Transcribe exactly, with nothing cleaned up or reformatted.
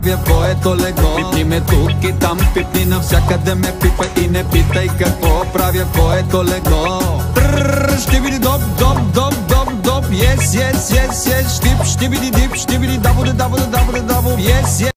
Твоето легло, пипни ме тук и там, пипни навсякъде ме пипа и не питай какво правя твоето легло. Ще биди доп, доп, доп, доп, доп, yes, yes, yes, yes, штип, ще биди дип, ще биди дабо, дабо, дабо, дабо, yes, yes.